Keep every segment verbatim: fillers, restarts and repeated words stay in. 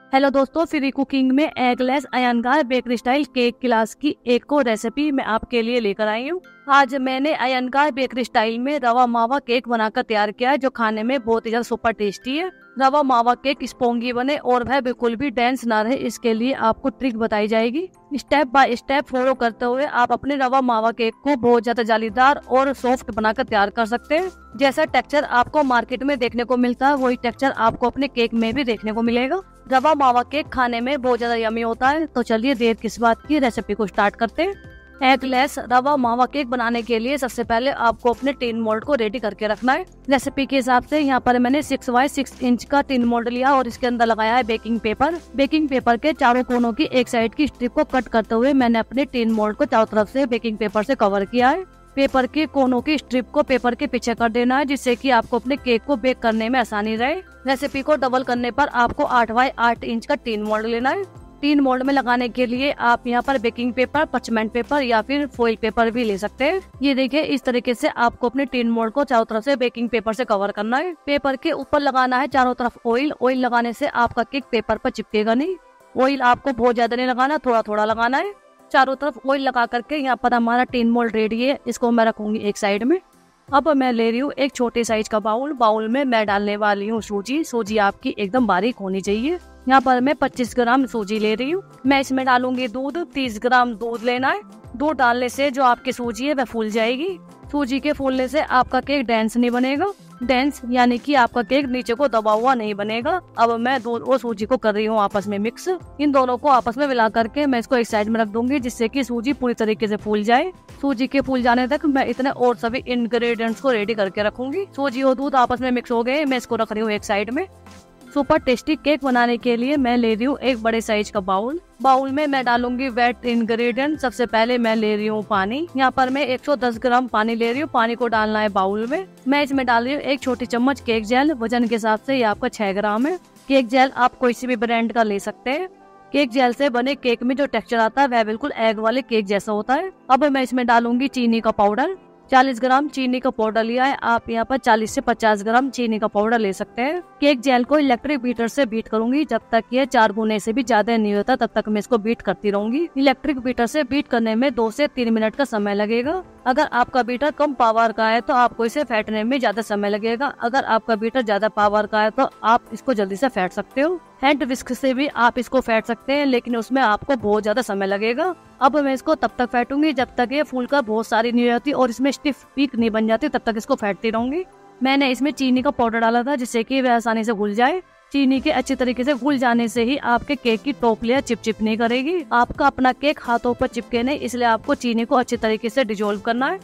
Hello दोस्तों, free cooking में eggless Iyengar bakery style cake class की एक और रेसिपी मैं आपके लिए लेकर आई हूँ। आज मैंने अयनगार बेकरी स्टाइल में रवा मावा केक बनाकर तैयार किया है, जो खाने में बहुत ही ज्यादा सुपर टेस्टी है। रवा मावा केक स्पॉन्गी बने और वह बिल्कुल भी डेंस ना रहे, इसके लिए आपको ट्रिक बताई जाएगी। स्टेप बाय स्टेप फॉलो करते हुए आप अपने रवा मावा केक को बहुत ज्यादा जालीदार और सॉफ्ट बनाकर तैयार कर सकते हैं। जैसा टेक्सचर आपको मार्केट में देखने को मिलता है, वही टेक्सचर आपको अपने केक में भी देखने को मिलेगा। रवा मावा केक खाने में बहुत ज्यादा यमी होता है, तो चलिए देर किस बात की, रेसिपी को स्टार्ट करते हैं। एगलेस रवा मावा केक बनाने के लिए सबसे पहले आपको अपने टिन मोल्ड को रेडी करके रखना है। रेसिपी के हिसाब से यहाँ पर मैंने सिक्स बाय सिक्स इंच का टिन मोल्ड लिया और इसके अंदर लगाया है बेकिंग पेपर। बेकिंग पेपर के चारों कोनों की एक साइड की स्ट्रिप को कट करते हुए मैंने अपने टिन मोल्ड को चारों तरफ से बेकिंग पेपर से कवर किया है। पेपर के कोनों की स्ट्रिप को पेपर के पीछे कर देना है, जिससे कि आपको अपने केक को बेक करने में आसानी रहे। रेसिपी को डबल करने पर आपको आठ बाय आठ इंच का टिन मोल्ड लेना है। टिन मोल्ड में लगाने के लिए आप यहाँ पर बेकिंग पेपर, पचमेंट पेपर या फिर फॉइल पेपर भी ले सकते हैं। ये देखिए, इस तरीके से आपको अपने टिन मोल्ड को चारों तरफ से बेकिंग पेपर से कवर करना है। पेपर के ऊपर लगाना है चारों तरफ ऑयल। ऑयल लगाने से आपका केक पेपर पर चिपकेगा नहीं। ऑयल आपको बहुत ज्यादा नहीं लगाना, थोड़ा थोड़ा लगाना है। चारों तरफ ऑयल लगा करके यहाँ पर हमारा टिन मोल्ड रेडी है, इसको मैं रखूंगी एक साइड में। अब मैं ले रही हूँ एक छोटे साइज का बाउल। बाउल में मैं डालने वाली हूँ सूजी। सूजी आपकी एकदम बारीक होनी चाहिए। यहाँ पर मैं पच्चीस ग्राम सूजी ले रही हूँ। मैं इसमें डालूंगी दूध। तीस ग्राम दूध लेना है। दूध डालने से जो आपकी सूजी है वह फूल जाएगी। सूजी के फूलने से आपका केक डेंस नहीं बनेगा। डेंस यानी कि आपका केक नीचे को दबा हुआ नहीं बनेगा। अब मैं दूध और सूजी को कर रही हूँ आपस में मिक्स। इन दोनों को आपस में मिला करके मैं इसको एक साइड में रख दूंगी, जिससे कि सूजी पूरी तरीके से फूल जाए। सूजी के फूल जाने तक मैं इतने और सभी इंग्रेडिएंट्स को रेडी करके रखूंगी। सूजी और दूध आपस में मिक्स हो गए, मैं इसको रख रही हूँ एक साइड में। सुपर टेस्टी केक बनाने के लिए मैं ले रही हूँ एक बड़े साइज का बाउल। बाउल में मैं डालूंगी वेट इंग्रेडिएंट। सबसे पहले मैं ले रही हूँ पानी। यहाँ पर मैं एक सौ दस ग्राम पानी ले रही हूँ। पानी को डालना है बाउल में। मैं इसमें डाल रही हूँ एक छोटी चम्मच केक जेल। वजन के हिसाब से ये आपका छह ग्राम है। केक जेल आप कोई सी भी ब्रांड का ले सकते हैं। केक जेल से बने केक में जो टेक्सचर आता है वह बिल्कुल एग वाले केक जैसा होता है। अब मैं इसमें डालूंगी चीनी का पाउडर। चालीस ग्राम चीनी का पाउडर लिया है। आप यहाँ पर चालीस से पचास ग्राम चीनी का पाउडर ले सकते हैं। केक जेल को इलेक्ट्रिक बीटर से बीट करूंगी। जब तक ये चार गुने से भी ज्यादा नहीं होता तब तक मैं इसको बीट करती रहूंगी। इलेक्ट्रिक बीटर से बीट करने में दो से तीन मिनट का समय लगेगा। अगर आपका बीटर कम पावर का है तो आपको इसे फेंटने में ज्यादा समय लगेगा। अगर आपका बीटर ज्यादा पावर का है तो आप इसको जल्दी से फेंट सकते हो। हैंड विस्क से भी आप इसको फेंट सकते हैं, लेकिन उसमें आपको बहुत ज्यादा समय लगेगा। अब मैं इसको तब तक फेंटूंगी जब तक ये फूल कर बहुत सारी नहीं रहती और इसमें स्टिफ पीक नहीं बन जाती, तब तक इसको फेंटती रहूंगी। मैंने इसमें चीनी का पाउडर डाला था, जिससे कि वह आसानी से घुल जाए। चीनी के अच्छी तरीके से घुल जाने से ही आपके केक की टॉप लेयर चिपचिप नहीं करेगी। आपका अपना केक हाथों पर चिपके नहीं, इसलिए आपको चीनी को अच्छी तरीके से डिजोल्व करना है।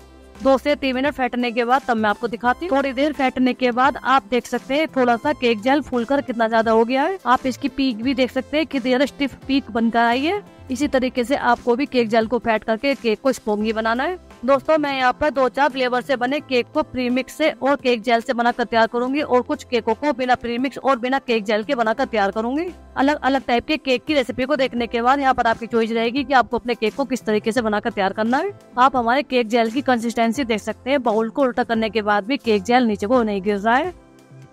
दो से तीन मिनट फेंटने के बाद तब मैं आपको दिखाती हूँ। थोड़ी देर फेंटने के बाद आप देख सकते हैं थोड़ा सा केक जेल फूलकर कितना ज्यादा हो गया है। आप इसकी पीक भी देख सकते हैं कितनी ज्यादा स्टिफ पीक बनकर आई है। इसी तरीके से आपको भी केक जेल को फेंट करके केक को स्पॉन्गी बनाना है। दोस्तों, मैं यहाँ पर दो चार फ्लेवर से बने केक को प्रीमिक्स से और केक जेल से बनाकर तैयार करूंगी और कुछ केकों को बिना प्रीमिक्स और बिना केक जेल के बनाकर तैयार करूंगी। अलग अलग टाइप के केक की रेसिपी को देखने के बाद यहाँ पर आपकी चॉइस रहेगी कि आपको अपने केक को किस तरीके से बनाकर तैयार करना है। आप हमारे केक जेल की कंसिस्टेंसी देख सकते हैं। बाउल को उल्टा करने के बाद भी केक जेल नीचे को नहीं गिर रहा है।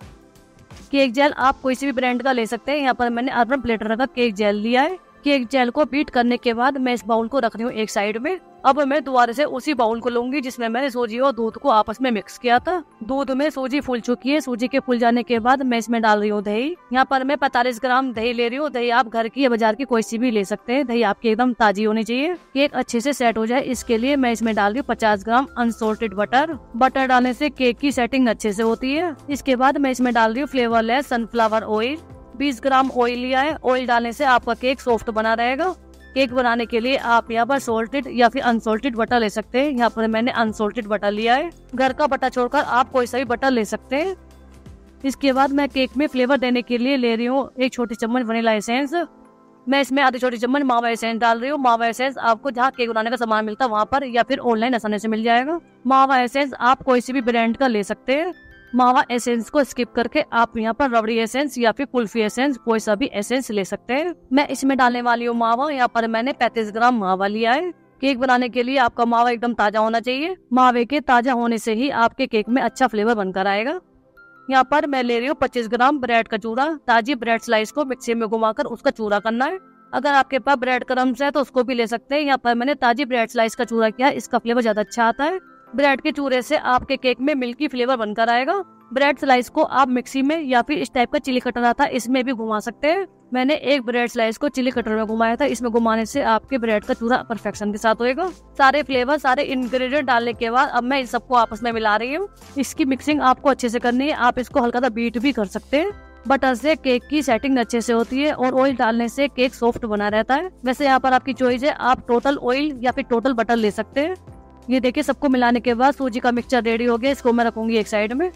केक जेल आप कोई सी भी ब्रांड का ले सकते हैं। यहाँ पर मैंने अर्बन प्लेटर का केक जेल लिया है। केक जेल को बीट करने के बाद मैं इस बाउल को रख रही हूँ एक साइड में। अब मैं दोबारा से उसी बाउल को लूंगी जिसमें मैंने सूजी और दूध को आपस में मिक्स किया था। दूध में सूजी फूल चुकी है। सूजी के फूल जाने के बाद मैं इसमें डाल रही हूँ दही। यहाँ पर मैं पैंतालीस ग्राम दही ले रही हूँ। दही आप घर की या बाजार की कोई सी भी ले सकते हैं। दही आपकी एकदम ताजी होनी चाहिए। केक अच्छे से सेट हो जाए, इसके लिए मैं इसमें डाल रही हूँ पचास ग्राम अनसॉल्टेड बटर। बटर डालने से केक की सेटिंग अच्छे से होती है। इसके बाद मैं इसमें डाल रही हूँ फ्लेवरलेस सनफ्लावर ऑयल। बीस ग्राम ऑयल लिया है। ऑयल डालने से आपका केक सॉफ्ट बना रहेगा। केक बनाने के लिए आप यहाँ पर सॉल्टेड या फिर अनसॉल्टेड बटर ले सकते हैं। यहाँ पर मैंने अनसॉल्टेड बटर लिया है। घर का बटर छोड़कर आप कोई सा भी बटर ले सकते हैं। इसके बाद मैं केक में फ्लेवर देने के लिए ले रही हूँ एक छोटी चम्मच वनीला एसेंस। मैं इसमें आधी छोटी चम्मच मावा एसेंस डाल रही हूँ। मावा एसेंस आपको जहाँ केक बनाने का सामान मिलता है वहाँ पर या फिर ऑनलाइन आसानी से मिल जाएगा। मावा एसेंस आप कोई सी भी ब्रांड का ले सकते हैं। मावा एसेंस को स्किप करके आप यहाँ पर रबड़ी एसेंस या फिर कुल्फी एसेंस कोई सा भी एसेंस ले सकते हैं। मैं इसमें डालने वाली हूँ मावा। यहाँ पर मैंने पैंतीस ग्राम मावा लिया है। केक बनाने के लिए आपका मावा एकदम ताजा होना चाहिए। मावे के ताजा होने से ही आपके केक में अच्छा फ्लेवर बनकर आएगा। यहाँ पर मैं ले रही हूँ पच्चीस ग्राम ब्रेड का चूरा। ताजी ब्रेड स्लाइस को मिक्सी में घुमाकर उसका चूरा करना है। अगर आपके पास ब्रेड क्रम्स है तो उसको भी ले सकते हैं। यहाँ पर मैंने ताजी ब्रेड स्लाइस का चूरा किया, इसका फ्लेवर ज्यादा अच्छा आता है। ब्रेड के चूरे से आपके केक में मिल्की फ्लेवर बनकर आएगा। ब्रेड स्लाइस को आप मिक्सी में या फिर इस टाइप का चिली कटर आता है इसमें भी घुमा सकते हैं। मैंने एक ब्रेड स्लाइस को चिली कटर में घुमाया था। इसमें घुमाने से आपके ब्रेड का चूरा परफेक्शन के साथ होएगा। सारे फ्लेवर, सारे इंग्रेडिएंट डालने के बाद अब मैं इन सबको आपस में मिला रही हूँ। इसकी मिक्सिंग आपको अच्छे से करनी है। आप इसको हल्का सा बीट भी कर सकते हैं। बटर से केक की सेटिंग अच्छे से होती है और ऑयल डालने से केक सॉफ्ट बना रहता है। वैसे यहाँ पर आपकी चॉइस है, आप टोटल ऑयल या फिर टोटल बटर ले सकते हैं। ये देखिए, सबको मिलाने के बाद सूजी का मिक्सचर रेडी हो गया। इसको मैं रखूंगी एक साइड में।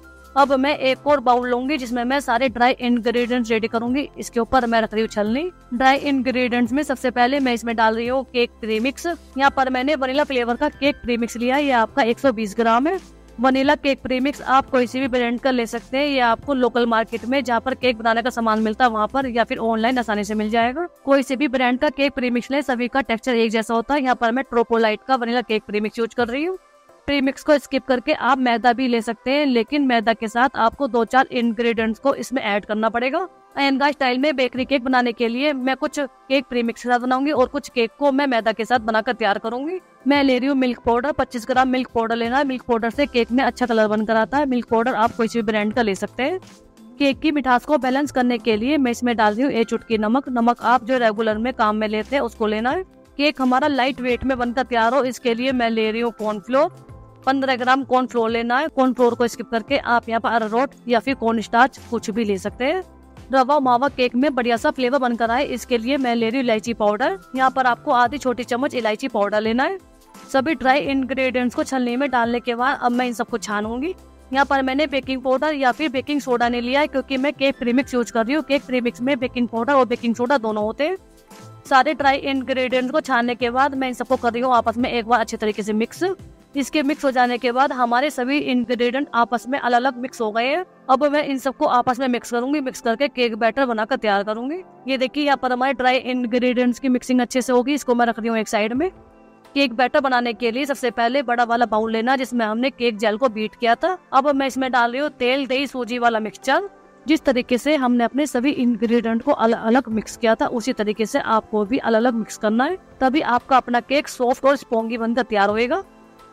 अब मैं एक और बाउल लूंगी जिसमें मैं सारे ड्राई इंग्रेडिएंट्स रेडी करूंगी। इसके ऊपर मैं रख रही हूँ छलनी। ड्राई इंग्रेडिएंट्स में सबसे पहले मैं इसमें डाल रही हूँ केक प्रीमिक्स। यहाँ पर मैंने वनीला फ्लेवर का केक प्रीमिक्स लिया है। ये आपका एक सौ बीस ग्राम है। वनीला केक प्रीमिक्स आप कोई सी भी ब्रांड का ले सकते हैं। ये आपको लोकल मार्केट में जहाँ पर केक बनाने का सामान मिलता है वहाँ पर या फिर ऑनलाइन आसानी से मिल जाएगा। कोई सी भी ब्रांड का केक प्रीमिक्स ले, सभी का टेक्सचर एक जैसा होता है। यहाँ पर मैं ट्रोपोलाइट का वनीला केक प्रीमिक्स यूज कर रही हूँ। प्रीमिक्स को स्किप करके आप मैदा भी ले सकते हैं, लेकिन मैदा के साथ आपको दो चार इंग्रेडिएंट्स को इसमें ऐड करना पड़ेगा। अयनगार स्टाइल में बेकरी केक बनाने के लिए मैं कुछ केक प्रीमिक्स के साथ बनाऊंगी और कुछ केक को मैं मैदा के साथ बनाकर तैयार करूंगी। मैं ले रही हूँ मिल्क पाउडर। पच्चीस ग्राम मिल्क पाउडर लेना है। मिल्क पाउडर से केक में अच्छा कलर बनकर आता है। मिल्क पाउडर आप कोई सी ब्रांड का ले सकते हैं। केक की मिठास को बैलेंस करने के लिए मैं इसमें डाल रही हूँ एक चुटकी नमक। नमक आप जो रेगुलर में काम में लेते हैं उसको लेना है। केक हमारा लाइट वेट में बनकर तैयार हो, इसके लिए मैं ले रही हूँ कॉर्नफ्लोर। पंद्रह ग्राम कॉर्नफ्लोर लेना है। कॉर्नफ्लोर को स्किप करके आप यहाँ पर अरारोट या फिर कॉर्न स्टार्च कुछ भी ले सकते हैं। रवा मावा केक में बढ़िया सा फ्लेवर बनकर आए, इसके लिए मैं ले रही हूँ इलायची पाउडर। यहाँ पर आपको आधी छोटी चम्मच इलायची पाउडर लेना है। सभी ड्राई इंग्रेडिएंट्स को छलनी में डालने के बाद अब मैं इन सबको छानूंगी। यहाँ पर मैंने बेकिंग पाउडर या फिर बेकिंग सोडा नहीं लिया है, क्योंकि मैं केक प्रीमिक्स यूज कर रही हूँ। केक प्रीमिक्स में बेकिंग पाउडर और बेकिंग सोडा दोनों होते हैं। सारे ड्राई इंग्रेडिएंट्स को छानने के बाद मैं इन सबको कर रही हूँ आपस में एक बार अच्छे तरीके से मिक्स। इसके मिक्स हो जाने के बाद हमारे सभी इंग्रेडिएंट आपस में अलग अलग मिक्स हो गए हैं। अब मैं इन सबको आपस में मिक्स करूंगी। मिक्स करके केक बैटर बनाकर तैयार करूंगी। ये देखिए, यहाँ पर हमारे ड्राई इंग्रेडिएंट्स की मिक्सिंग अच्छे से होगी। इसको मैं रख रही हूँ एक साइड में। केक बैटर बनाने के लिए सबसे पहले बड़ा वाला बाउल लेना जिसमें हमने केक जेल को बीट किया था। अब मैं इसमें डाल रही हूँ तेल, दही, सूजी वाला मिक्सचर। जिस तरीके से हमने अपने सभी इंग्रेडिएंट को अलग अलग मिक्स किया था उसी तरीके से आपको भी अलग अलग मिक्स करना है, तभी आपका अपना केक सॉफ्ट और स्पॉन्गी बनकर तैयार होएगा।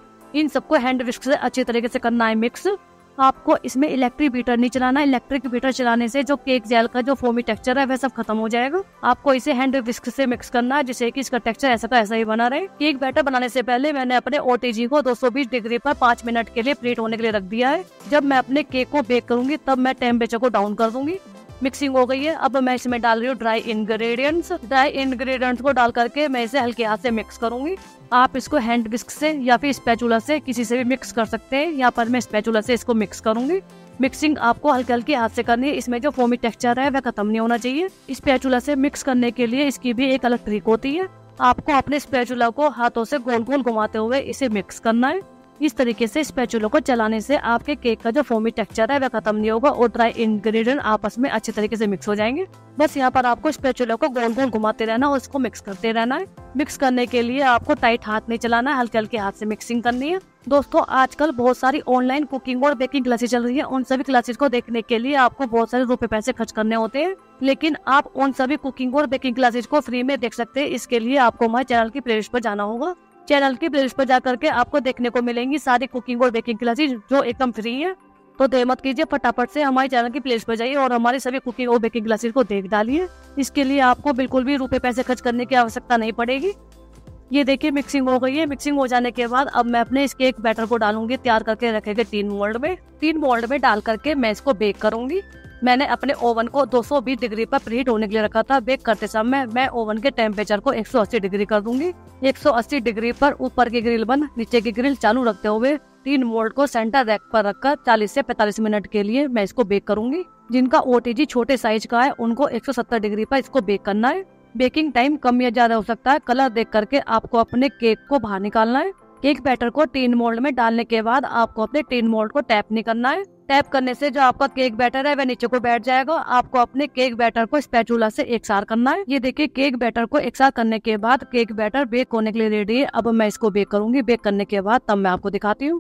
इन सबको हैंड विस्क से अच्छे तरीके से करना है मिक्स। आपको इसमें इलेक्ट्रिक बीटर नहीं चलाना। इलेक्ट्रिक बीटर चलाने से जो केक जेल का जो फोमी टेक्सचर है वह सब खत्म हो जाएगा। आपको इसे हैंड विस्क से मिक्स करना है जिससे कि इसका टेक्सचर ऐसा का ऐसा ही बना रहे। केक बैटर बनाने से पहले मैंने अपने ओटीजी को दो सौ बीस डिग्री पर पाँच मिनट के लिए प्रीहीट होने के लिए रख दिया है। जब मैं अपने केक को बेक करूंगी तब मैं टेम्परेचर को डाउन कर दूंगी। मिक्सिंग हो गई है। अब मैं इसमें डाल रही हूँ ड्राई इंग्रेडिएंट्स। ड्राई इंग्रेडिएंट्स को डाल करके मैं इसे हल्के हाथ से मिक्स करूंगी। आप इसको हैंड विस्क से या फिर स्पैचुला से किसी से भी मिक्स कर सकते हैं। यहाँ पर मैं स्पैचुला से इसको मिक्स करूंगी। मिक्सिंग आपको हल्के हल्के हाथ से करनी है। इसमें जो फोमी टेक्सचर है वह खत्म नहीं होना चाहिए। स्पैचुला से मिक्स करने के लिए इसकी भी एक अलग ट्रिक होती है। आपको अपने स्पैचुला को हाथों से गोल गोल घुमाते हुए इसे मिक्स करना है। इस तरीके से स्पैचुला को चलाने से आपके केक का जो फोमी टेक्सचर है वह खत्म नहीं होगा और ड्राई इंग्रेडिएंट आपस में अच्छे तरीके से मिक्स हो जाएंगे। बस यहाँ पर आपको स्पैचुला को गोल गोल घुमाते रहना और इसको मिक्स करते रहना है। मिक्स करने के लिए आपको टाइट हाथ नहीं चलाना है, हल्के हल्के हाथ से मिक्सिंग करनी है। दोस्तों, आजकल बहुत सारी ऑनलाइन कुकिंग और बेकिंग क्लासेस चल रही है। उन सभी क्लासेस को देखने के लिए आपको बहुत सारे रुपए पैसे खर्च करने होते हैं, लेकिन आप उन सभी कुकिंग और बेकिंग क्लासेस को फ्री में देख सकते हैं। इसके लिए आपको हमारे चैनल की प्लेलिस्ट पर जाना होगा। चैनल की प्लेलिस्ट पर जाकर के आपको देखने को मिलेंगी सारी कुकिंग और बेकिंग क्लासेस जो एकदम फ्री है। तो देर मत कीजिए, फटाफट से हमारे चैनल की प्लेलिस्ट पर जाइए और हमारी सभी कुकिंग और बेकिंग क्लासेस को देख डालिए। इसके लिए आपको बिल्कुल भी रुपए पैसे खर्च करने की आवश्यकता नहीं पड़ेगी। ये देखिए, मिक्सिंग हो गई है। मिक्सिंग हो जाने के बाद अब मैं अपने इस केक बैटर को डालूंगी तैयार करके रखे गए तीन मोल्ड में। तीन मोल्ड में डाल करके मैं इसको बेक करूंगी। मैंने अपने ओवन को दो सौ बीस डिग्री पर प्रीहीट होने के लिए रखा था। बेक करते समय मैं ओवन के टेम्परेचर को एक सौ अस्सी डिग्री कर दूंगी। एक सौ अस्सी डिग्री पर ऊपर की ग्रिल बंद, नीचे की ग्रिल चालू रखते हुए तीन मोल्ड को सेंटर रैक पर रखकर चालीस से पैंतालीस मिनट के लिए मैं इसको बेक करूंगी। जिनका ओटीजी छोटे साइज का है उनको एक सौ सत्तर डिग्री पर इसको बेक करना है। बेकिंग टाइम कम या ज्यादा हो सकता है। कलर देख करके आपको अपने केक को बाहर निकालना है। केक बैटर को टीन मोल्ड में डालने के बाद आपको अपने टीन मोल्ड को टैप नहीं करना है। टैप करने से जो आपका केक बैटर है वह नीचे को बैठ जाएगा। आपको अपने केक बैटर को स्पैचुला से एक साथ करना है। ये देखिए, केक बैटर को एक साथ करने के बाद केक बैटर बेक होने के लिए रेडी है। अब मैं इसको बेक करूंगी। बेक करने के बाद तब मैं आपको दिखाती हूँ।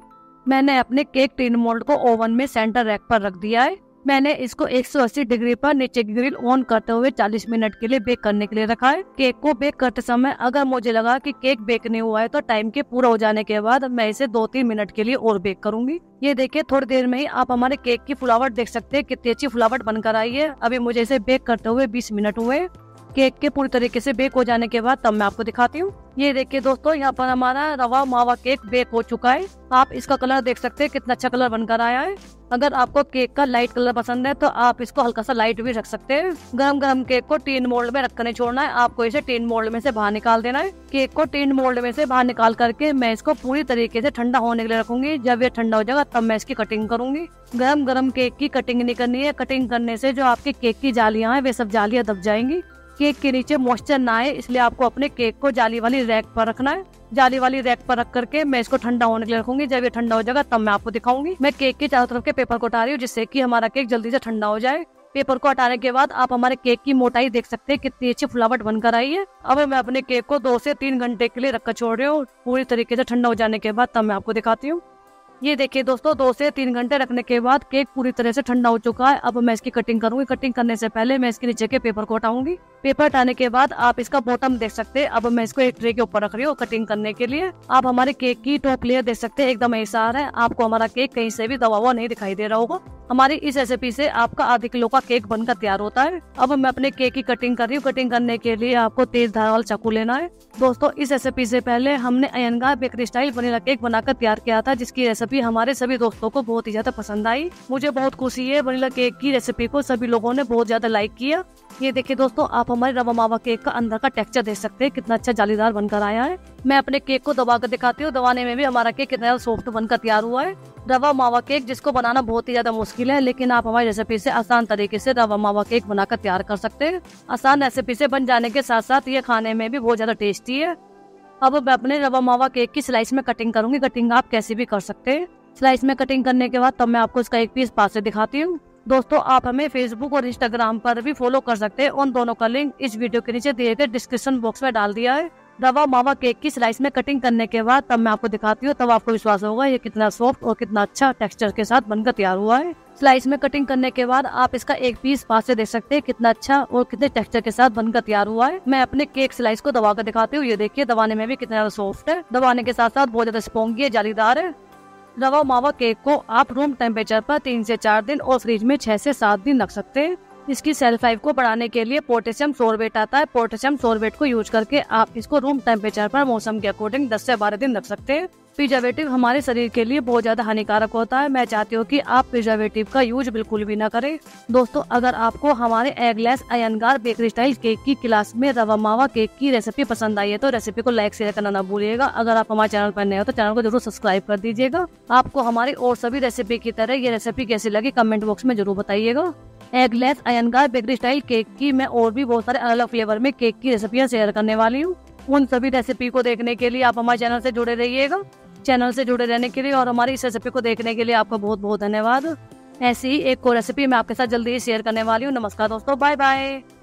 मैंने अपने केक टिन मोल्ड को ओवन में सेंटर रैक पर रख दिया है। मैंने इसको एक सौ अस्सी डिग्री पर नीचे की ग्रिल ऑन करते हुए चालीस मिनट के लिए बेक करने के लिए रखा है। केक को बेक करते समय अगर मुझे लगा कि केक बेक नहीं हुआ है तो टाइम के पूरा हो जाने के बाद मैं इसे दो तीन मिनट के लिए और बेक करूंगी। ये देखिए थोड़ी देर में ही आप हमारे केक की फुलावट देख सकते हैं कितनी अच्छी फुलावट बनकर आई है। अभी मुझे इसे बेक करते हुए बीस मिनट हुए। केक के पूरी तरीके से बेक हो जाने के बाद तब मैं आपको दिखाती हूँ। ये देखिए दोस्तों, यहाँ पर हमारा रवा मावा केक बेक हो चुका है। आप इसका कलर देख सकते हैं कितना अच्छा कलर बनकर आया है। अगर आपको केक का लाइट कलर पसंद है तो आप इसको हल्का सा लाइट भी रख सकते हैं। गरम गरम केक को टीन मोल्ड में रखकर नहीं छोड़ना है, आपको इसे टीन मोल्ड में से बाहर निकाल देना है। केक को टीन मोल्ड में से बाहर निकाल करके मैं इसको पूरी तरीके से ठंडा होने के लिए रखूंगी। जब ये ठंडा हो जाएगा तब मैं इसकी कटिंग करूंगी। गरम गरम केक की कटिंग नहीं करनी है, कटिंग करने से जो आपके केक की जालियां हैं वे सब जालियां दब जाएंगी। केक के नीचे मॉइस्चर ना आए इसलिए आपको अपने केक को जाली वाली रैक पर रखना है। जाली वाली रैक पर रख करके मैं इसको ठंडा होने के लिए रखूंगी। जब ये ठंडा हो जाएगा तब मैं आपको दिखाऊंगी। मैं केक के चारों तरफ के पेपर को हटा रही हूँ जिससे कि हमारा केक जल्दी से ठंडा हो जाए। पेपर को हटाने के बाद आप हमारे केक की मोटाई देख सकते हैं कितनी अच्छी फुलावट बनकर आई है। अब मैं अपने केक को दो से तीन घंटे के लिए रखकर छोड़ रही हूँ। पूरी तरीके से ठंडा हो जाने के बाद तब मैं आपको दिखाती हूँ। ये देखिए दोस्तों, दो से तीन घंटे रखने के बाद केक पूरी तरह से ठंडा हो चुका है। अब मैं इसकी कटिंग करूंगी। कटिंग करने से पहले मैं इसके नीचे के पेपर को हटाऊंगी। पेपर हटाने के बाद आप इसका बॉटम देख सकते हैं। अब मैं इसको एक ट्रे के ऊपर रख रही हूँ कटिंग करने के लिए। आप हमारे केक की टॉप लेयर देख सकते हैं, एकदम ऐसा है। आपको हमारा केक कहीं से भी दबा हुआ नहीं दिखाई दे रहा होगा। हमारी इस रेसिपी से आपका आधे किलो का केक बनकर तैयार होता है। अब मैं अपने केक की कटिंग कर रही हूँ। कटिंग करने के लिए आपको तेज धार वाला चाकू लेना है। दोस्तों, इस रेसिपी से पहले हमने Iyengar bakery style vanilla cake बनाकर तैयार किया था, जिसकी रेसिपी हमारे सभी दोस्तों को बहुत ही ज्यादा पसंद आई। मुझे बहुत खुशी है, वनीला केक की रेसिपी को सभी लोगों ने बहुत ज्यादा लाइक किया। ये देखिए दोस्तों, आप हमारे रवा मावा केक का अंदर का टेक्सचर देख सकते हैं कितना अच्छा जालीदार बनकर आया है। मैं अपने केक को दबा कर दिखाती हूँ। दबाने में भी हमारा केक कितना सॉफ्ट बनकर तैयार हुआ है। रवा मावा केक जिसको बनाना बहुत ही ज्यादा मुश्किल है, लेकिन आप हमारी रेसिपी से आसान तरीके से रवा मावा केक बनाकर तैयार कर सकते हैं। आसान रेसिपी से बन जाने के साथ साथ ये खाने में भी बहुत ज्यादा टेस्टी है। अब मैं अपने रवा मावा केक की स्लाइस में कटिंग करूंगी। कटिंग आप कैसे भी कर सकते हैं। स्लाइस में कटिंग करने के बाद तब मैं आपको इसका एक पीस पास से दिखाती हूँ। दोस्तों, आप हमें फेसबुक और इंस्टाग्राम पर भी फॉलो कर सकते हैं। उन दोनों का लिंक इस वीडियो के नीचे दिए गए डिस्क्रिप्शन बॉक्स में डाल दिया है। रवा मावा केक की स्लाइस में कटिंग करने के बाद तब मैं आपको दिखाती हूँ, तब आपको विश्वास होगा ये कितना सॉफ्ट और कितना अच्छा टेक्सचर के साथ बनकर तैयार हुआ है। स्लाइस में कटिंग करने के बाद आप इसका एक पीस पास से देख सकते हैं कितना अच्छा और कितने टेक्सचर के साथ बनकर तैयार हुआ है। मैं अपने केक स्लाइस को दबा कर दिखाती हूँ। ये देखिए, दबाने में भी कितना ज्यादा सॉफ्ट है। दबाने के साथ साथ बहुत ज्यादा स्पॉन्गी है, जालीदार है। रवा मावा केक को आप रूम टेम्परेचर पर तीन से चार दिन और फ्रिज में छह से सात दिन रख सकते हैं। इसकी सेल्फ लाइफ को बढ़ाने के लिए पोटेशियम सोर्बेट आता है। पोटेशियम सोर्बेट को यूज करके आप इसको रूम टेम्परेचर पर मौसम के अकॉर्डिंग दस से बारह दिन रख सकते हैं। प्रिजर्वेटिव हमारे शरीर के लिए बहुत ज्यादा हानिकारक होता है। मैं चाहती हूँ कि आप प्रिजर्वेटिव का यूज बिल्कुल भी ना करें। दोस्तों, अगर आपको हमारे eggless Iyengar bakery style cake की क्लास में रवा मावा केक की रेसिपी पसंद आई है तो रेसिपी को लाइक शेयर करना ना भूलिएगा। अगर आप हमारे चैनल पर नए हो तो चैनल को जरूर सब्सक्राइब कर दीजिएगा। आपको हमारी और सभी रेसिपी की तरह ये रेसिपी कैसी लगी कमेंट बॉक्स में जरूर बताइएगा। Eggless Iyengar bakery style cake की मैं और भी बहुत सारे अलग अलग फ्लेवर में केक की रेसिपियाँ शेयर करने वाली हूँ। उन सभी रेसिपी को देखने के लिए आप हमारे चैनल से जुड़े रहिएगा। चैनल से जुड़े रहने के लिए और हमारी इस रेसिपी को देखने के लिए आपका बहुत बहुत धन्यवाद। ऐसी ही एक और रेसिपी मैं आपके साथ जल्दी ही शेयर करने वाली हूँ। नमस्कार दोस्तों, बाय बाय।